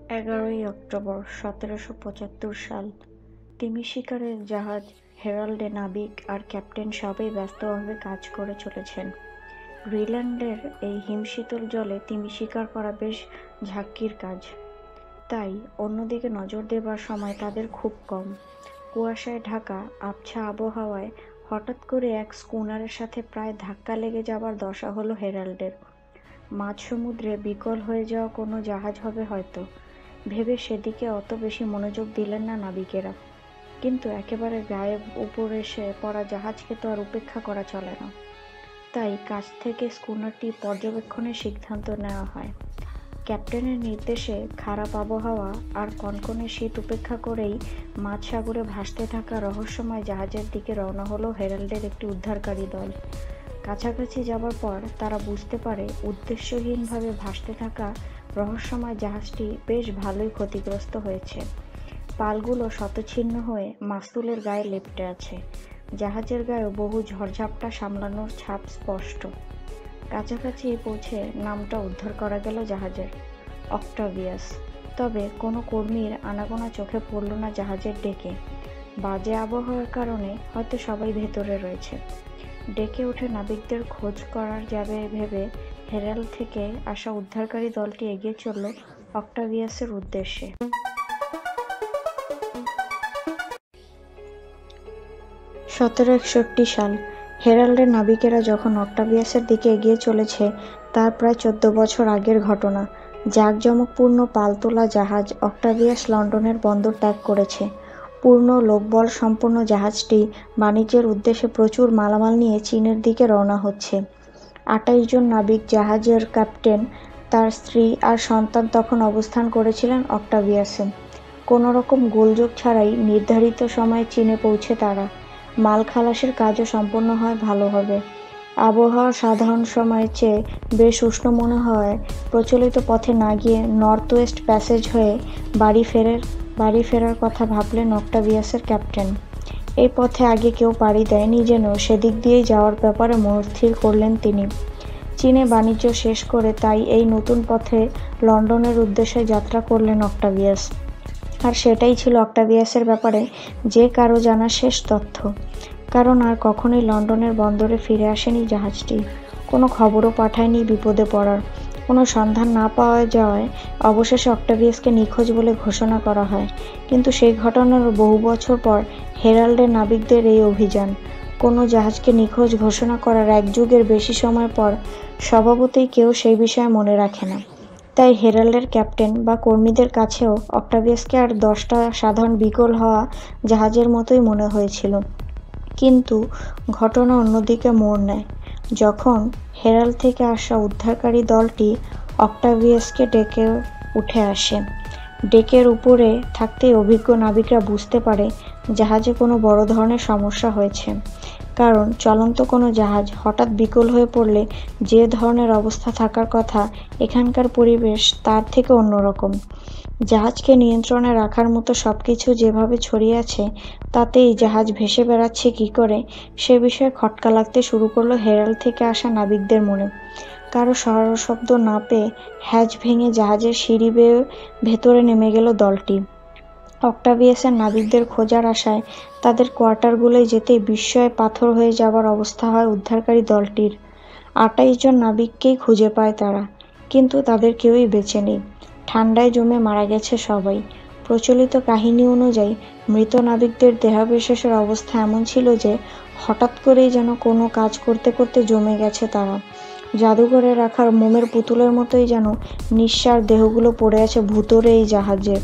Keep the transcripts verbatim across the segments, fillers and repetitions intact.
এগারোই অক্টোবর সতেরোশো পঁচাত্তর সাল। তিমি শিকারের জাহাজ হেরাল্ডে নাবিক আর ক্যাপ্টেন সবাই ব্যস্তভাবে কাজ করে চলেছেন। গ্রিনল্যান্ডের এই হিমশীতল জলে তিমি শিকার করা বেশ ঝক্কির কাজ, তাই অন্যদিকে নজর দেবার সময় তাদের খুব কম। কুয়াশায় ঢাকা আবছা আবহাওয়ায় হঠাৎ করে এক স্কুনারের সাথে প্রায় ধাক্কা লেগে যাবার দশা হলো হেরাল্ডের। মাঝ সমুদ্রে বিকল হয়ে যাওয়া কোনো জাহাজ হবে হয়তো ভেবে সেদিকে অত বেশি মনোযোগ দিলেন না নাবিকেরা। কিন্তু একেবারে গায়েব উপর এসে পড়া জাহাজকে তো আর উপেক্ষা করা চলে না, তাই কাছ থেকে স্কুনারটি পর্যবেক্ষণের সিদ্ধান্ত নেওয়া হয়। ক্যাপ্টেনের নির্দেশে খারাপ আবহাওয়া আর কনকনে শীত উপেক্ষা করেই মাঝ সাগরে ভাসতে থাকা রহস্যময় জাহাজের দিকে রওনা হলো হেরাল্ডের একটি উদ্ধারকারী দল। কাছাকাছি যাবার পর তারা বুঝতে পারে উদ্দেশ্যহীনভাবে ভাসতে থাকা রহস্যময় জাহাজটি বেশ ভালোই ক্ষতিগ্রস্ত হয়েছে। পালগুলো শতছিন্ন হয়ে মাস্তুলের গায়ে লেপ্টে আছে। জাহাজের গায়ে বহু ঝড়ঝাপটা সামলানোর ছাপ স্পষ্ট। কাছাকাছি পৌঁছে নামটা উদ্ধার করা গেল জাহাজের, অক্টাভিয়াস। তবে কোনো কর্মীর আনাগোনা চোখে পড়ল না জাহাজের ডেকে। বাজে আবহাওয়ার কারণে হয়তো সবাই ভেতরে রয়েছে। ডেকে উঠে নাবিকদের খোঁজ করার যাবে ভেবে হেরাল্ড থেকে আসা উদ্ধারকারী দলটি এগিয়ে চলল অক্টাভিয়াসের উদ্দেশ্যে। সতেরো একষট্টি সাল। হেরাল্ডের নাবিকেরা যখন অক্টাভিয়াসের দিকে এগিয়ে চলেছে, তার প্রায় চোদ্দ বছর আগের ঘটনা। জাঁকজমকপূর্ণ পালতোলা জাহাজ অক্টাভিয়াস লন্ডনের বন্দর ত্যাগ করেছে। পূর্ণ লোকবল সম্পন্ন জাহাজটি বাণিজ্যের উদ্দেশ্যে প্রচুর মালামাল নিয়ে চীনের দিকে রওনা হচ্ছে। আটাইশ জন নাবিক, জাহাজের ক্যাপ্টেন, তার স্ত্রী আর সন্তান তখন অবস্থান করেছিলেন অক্টাভিয়াসে। কোনো রকম গোলযোগ ছাড়াই নির্ধারিত সময়ে চীনে পৌঁছে তারা। মাল খালাসের কাজও সম্পন্ন হয় ভালোভাবে। আবহাওয়া সাধারণ সময়ের চেয়ে বেশ উষ্ণ মনে হওয়ায় প্রচলিত পথে না গিয়ে নর্থ ওয়েস্ট প্যাসেজ হয়ে বাড়ি ফেরার বাড়ি ফেরার কথা ভাবলেন অক্টাভিয়াসের ক্যাপ্টেন। এই পথে আগে কেউ পাড়ি দেয়নি যেন সেদিক দিয়েই যাওয়ার ব্যাপারে মনস্থির করলেন তিনি। চীনে বাণিজ্য শেষ করে তাই এই নতুন পথে লন্ডনের উদ্দেশ্যে যাত্রা করলেন অক্টাভিয়াস। আর সেটাই ছিল অক্টাভিয়াসের ব্যাপারে যে কারো জানা শেষ তথ্য। কারণ আর কখনোই লন্ডনের বন্দরে ফিরে আসেনি জাহাজটি। কোনো খবরও পাঠায়নি বিপদে পড়ার। কোনো সন্ধান না পাওয়া যাওয়ায় অবশেষে অক্টাভিয়াসকে নিখোঁজ বলে ঘোষণা করা হয়। কিন্তু সেই ঘটনার বহু বছর পর হেরাল্ডের নাবিকদের এই অভিযান। কোনো জাহাজকে নিখোঁজ ঘোষণা করার এক যুগের বেশি সময় পর স্বভাবতই কেউ সেই বিষয়ে মনে রাখে না। তাই হেরাল্ডের ক্যাপ্টেন বা কর্মীদের কাছেও অক্টাভিয়াসকে আর দশটা সাধারণ বিকল হওয়া জাহাজের মতোই মনে হয়েছিল। কিন্তু ঘটনা অন্যদিকে মোড় নেয় যখন হেরাল্ড থেকে আসা উদ্ধারকারী দলটি অক্টাভিয়াসকে ডেকে উঠে আসে। ডেকের উপরে থাকতেই অভিজ্ঞ নাবিকরা বুঝতে পারে জাহাজে কোনো বড় ধরনের সমস্যা হয়েছে। কারণ চলন্ত কোনো জাহাজ হঠাৎ বিকল হয়ে পড়লে যে ধরনের অবস্থা থাকার কথা, এখানকার পরিবেশ তার থেকে অন্যরকম। জাহাজকে নিয়ন্ত্রণে রাখার মতো সবকিছু যেভাবে ছড়িয়ে আছে, তাতেই জাহাজ ভেসে বেড়াচ্ছে কী করে সে বিষয়ে খটকা লাগতে শুরু করলো হেরাল্ড থেকে আসা নাবিকদের মনে। কারো শব্দ না পেয়ে হ্যাজ ভেঙে জাহাজের সিঁড়ি বেয়ে ভেতরে নেমে গেল দলটি। অক্টাভিয়াসের নাবিকদের খোঁজার আশায় তাদের কোয়ার্টারগুলোয় যেতেই বিস্ময়ে পাথর হয়ে যাবার অবস্থা হয় উদ্ধারকারী দলটির। আটাইশ জন নাবিককেই খুঁজে পায় তারা, কিন্তু তাদের কেউই বেঁচে নেই। ঠান্ডায় জমে মারা গেছে সবাই। প্রচলিত কাহিনী অনুযায়ী মৃত নাবিকদের দেহাবশেষের অবস্থা এমন ছিল যে হঠাৎ করেই যেন কোনো কাজ করতে করতে জমে গেছে তারা। জাদুঘরে রাখার মোমের পুতুলের মতোই যেন নিঃসার দেহগুলো পড়ে আছে ভুতুড়ে এই জাহাজে।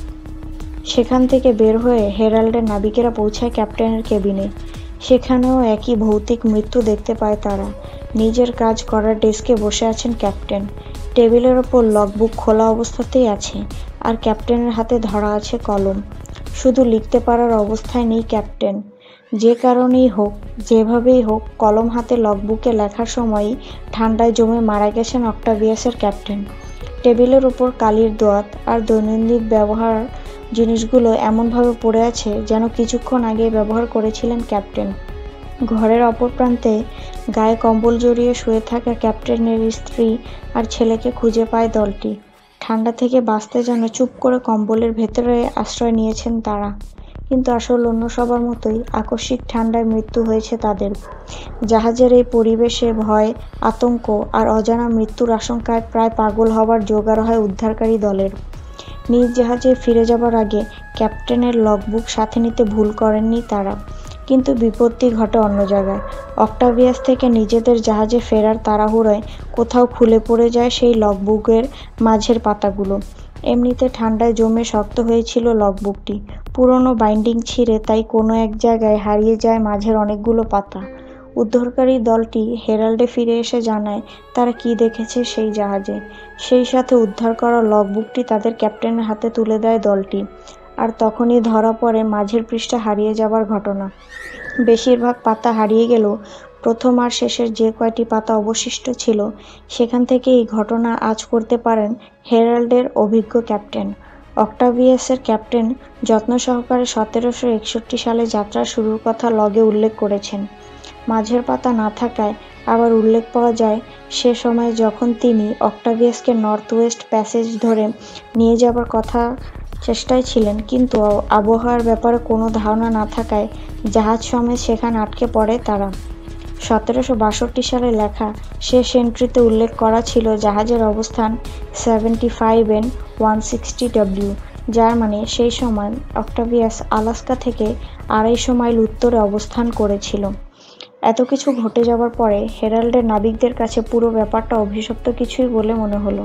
সেখান থেকে বের হয়ে হেরাল্ডের নাবিকেরা পৌঁছায় ক্যাপ্টেনের কেবিনে। সেখানেও একই ভৌতিক মৃত্যু দেখতে পায় তারা। নিজের কাজ করার ডেস্কে বসে আছেন ক্যাপ্টেন। টেবিলের ওপর লগবুক খোলা অবস্থাতেই আছে, আর ক্যাপ্টেনের হাতে ধরা আছে কলম। শুধু লিখতে পারার অবস্থায় নেই ক্যাপ্টেন। যে কারণেই হোক, যেভাবেই হোক, কলম হাতে লগবুকে লেখার সময়ই ঠান্ডায় জমে মারা গেছেন অক্টাভিয়াসের ক্যাপ্টেন। টেবিলের উপর কালির দোয়াত আর দৈনন্দিন ব্যবহার জিনিসগুলো এমনভাবে পড়ে আছে যেন কিছুক্ষণ আগে ব্যবহার করেছিলেন ক্যাপ্টেন। ঘরের অপর প্রান্তে গায়ে কম্বল জড়িয়ে শুয়ে থাকা ক্যাপ্টেনের স্ত্রী আর ছেলেকে খুঁজে পায় দলটি। ঠান্ডা থেকে বাঁচতে যেন চুপ করে কম্বলের ভেতরে আশ্রয় নিয়েছেন তারা। কিন্তু আসলে অন্য সবার মতোই আকস্মিক ঠান্ডায় মৃত্যু হয়েছে তাদের। জাহাজের এই পরিবেশে ভয়, আতঙ্ক আর অজানা মৃত্যুর আশঙ্কায় প্রায় পাগল হবার জোগাড় হয় উদ্ধারকারী দলের। নিজ জাহাজে ফিরে যাবার আগে ক্যাপ্টেনের লগবুক সাথে নিতে ভুল করেননি তারা। কিন্তু বিপত্তি ঘটে অন্য জায়গায়। অক্টাভিয়াস থেকে নিজেদের জাহাজে ফেরার তাড়াহুড়োয় কোথাও খুলে পড়ে যায় সেই লগবুকের মাঝের পাতাগুলো। এমনিতে ঠান্ডায় জমে শক্ত হয়েছিল লগবুকটি। পুরনো বাইন্ডিং ছিঁড়ে তাই কোনো এক জায়গায় হারিয়ে যায় মাঝের অনেকগুলো পাতা। উদ্ধারকারী দলটি হেরাল্ডে ফিরে এসে জানায় তারা কি দেখেছে সেই জাহাজে। সেই সাথে উদ্ধার করা লগবুকটি তাদের ক্যাপ্টেনের হাতে তুলে দেয় দলটি। আর তখনই ধরা পড়ে মাঝের পৃষ্ঠা হারিয়ে যাবার ঘটনা। বেশিরভাগ পাতা হারিয়ে গেলেও প্রথম আর শেষের যে কয়টি পাতা অবশিষ্ট ছিল সেখান থেকে এই ঘটনা আঁচ করতে পারেন হেরাল্ডের অভিজ্ঞ ক্যাপ্টেন। অক্টাভিয়াসের ক্যাপ্টেন যত্ন সহকারে সতেরোশো একষট্টি সালে যাত্রা শুরুর কথা লগে উল্লেখ করেছেন। মাঝের পাতা না থাকায় আবার উল্লেখ পাওয়া যায় সে সময় যখন তিনি অক্টাভিয়াসকে নর্থ ওয়েস্ট প্যাসেজ ধরে নিয়ে যাবার কথা চেষ্টায় ছিলেন, কিন্তু আবহাওয়ার ব্যাপারে কোনো ধারণা না থাকায় জাহাজ সমেত সেখানে আটকে পড়ে তারা। সতেরোশো বাষট্টি সালে লেখা শেষ এন্ট্রিতে উল্লেখ করা ছিল জাহাজের অবস্থান seventy five N one sixty W, যার মানে সেই সময় অক্টাভিয়াস আলাস্কা থেকে আড়াইশো মাইল উত্তরে অবস্থান করেছিল। এত কিছু ঘটে যাবার পরে হেরাল্ডের নাবিকদের কাছে পুরো ব্যাপারটা অভিশপ্ত কিছুই বলে মনে হলো।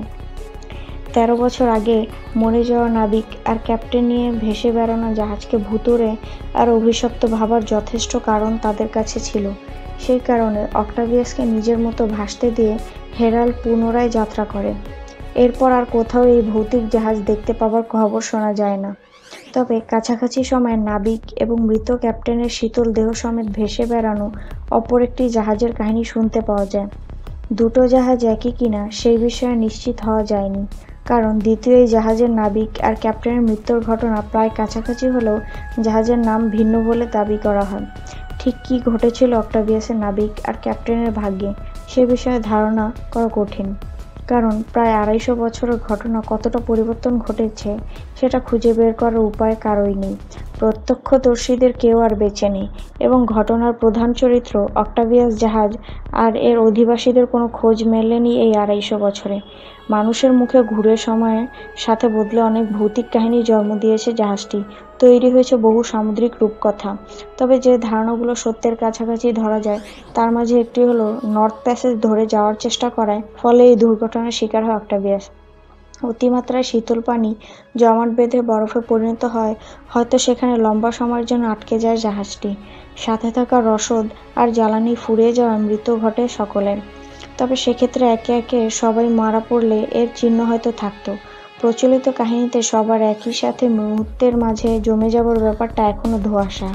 তেরো বছর আগে মরে যাওয়া নাবিক আর ক্যাপ্টেন নিয়ে ভেসে বেড়ানো জাহাজকে ভুতুড়ে আর অভিশপ্ত ভাবার যথেষ্ট কারণ তাদের কাছে ছিল। সেই কারণে অক্টাভিয়াসকে নিজের মতো ভাসতে দিয়ে হেরাল্ড পুনরায় যাত্রা করে। এরপর আর কোথাও এই ভৌতিক জাহাজ দেখতে পাবার খবর শোনা যায় না। তবে কাছাকাছি সময়ে নাবিক এবং মৃত ক্যাপ্টেনের শীতল দেহ সমেত ভেসে বেড়ানো অপর একটি জাহাজের কাহিনী শুনতে পাওয়া যায়। দুটো জাহাজ একই কিনা সেই বিষয়ে নিশ্চিত হওয়া যায়নি, কারণ দ্বিতীয় এই জাহাজের নাবিক আর ক্যাপ্টেনের মৃত্যুর ঘটনা প্রায় কাছাকাছি হলেও জাহাজের নাম ভিন্ন বলে দাবি করা হয়। ঠিক কী ঘটেছিল অক্টাভিয়াসের নাবিক আর ক্যাপ্টেনের ভাগ্যে সে বিষয়ে ধারণা করা কঠিন, কারণ প্রায় আড়াইশো বছরের ঘটনা কতটা পরিবর্তন ঘটেছে সেটা খুঁজে বের করার উপায় কারোই নেই। প্রত্যক্ষদর্শীদের কেউ আর বেঁচে নেই এবং ঘটনার প্রধান চরিত্র অক্টাভিয়াস জাহাজ আর এর অধিবাসীদের কোনো খোঁজ মেলেনি এই আড়াইশো বছরে। মানুষের মুখে ঘুরে সময়ের সাথে বদলে অনেক ভৌতিক কাহিনী জন্ম দিয়েছে জাহাজটি। তৈরি হয়েছে বহু সামুদ্রিক রূপকথা। তবে যে ধারণাগুলো সত্যের কাছাকাছি ধরা যায় তার মাঝে একটি হলো নর্থ প্যাসেজ ধরে যাওয়ার চেষ্টা করায় ফলে এই দুর্ঘটনার শিকার হয় অক্টাভিয়াস। অতিমাত্রায় শীতল পানি জমাট বেঁধে বরফে পরিণত হয়, হয়তো সেখানে লম্বা সময়ের জন্য আটকে যায় জাহাজটি। সাথে থাকা রসদ আর জ্বালানি ফুরিয়ে যাওয়ায় মৃত্যু ঘটে সকলের। তবে সেক্ষেত্রে একে একে সবাই মারা পড়লে এর চিহ্ন হয়তো থাকতো। প্রচলিত কাহিনীতে সবার একই সাথে মুহূর্তের মাঝে জমে যাবার ব্যাপারটা এখনো ধোঁয়াশা।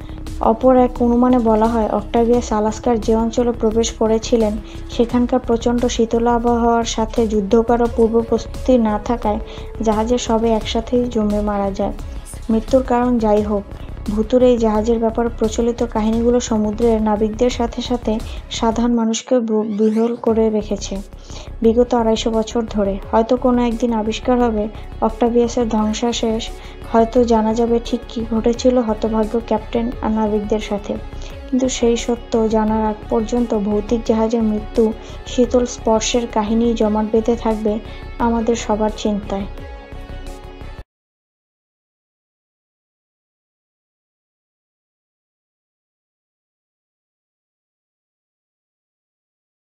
অপর এক অনুমানে বলা হয় অক্টাভিয়াস আলাস্কার যে অঞ্চলে প্রবেশ করেছিলেন সেখানকার প্রচণ্ড শীতল আবহাওয়ার সাথে যুদ্ধ করার পূর্ব প্রস্তুতি না থাকায় জাহাজের সবাই একসাথেই জমে মারা যায়। মৃত্যুর কারণ যাই হোক, ভুতুড়ে এই জাহাজের ব্যাপারে প্রচলিত কাহিনীগুলো সমুদ্রের নাবিকদের সাথে সাথে সাধারণ মানুষকে বিহ্বল করে রেখেছে বিগত আড়াইশো বছর ধরে। হয়তো কোনো একদিন আবিষ্কার হবে অক্টাভিয়াসের ধ্বংসাবশেষ, হয়তো জানা যাবে ঠিক কী ঘটেছিল হতভাগ্য ক্যাপ্টেন আর নাবিকদের সাথে। কিন্তু সেই সত্য জানার আগ পর্যন্ত ভৌতিক জাহাজের মৃত্যু শীতল স্পর্শের কাহিনী জমাট বেঁধে থাকবে আমাদের সবার চিন্তায়।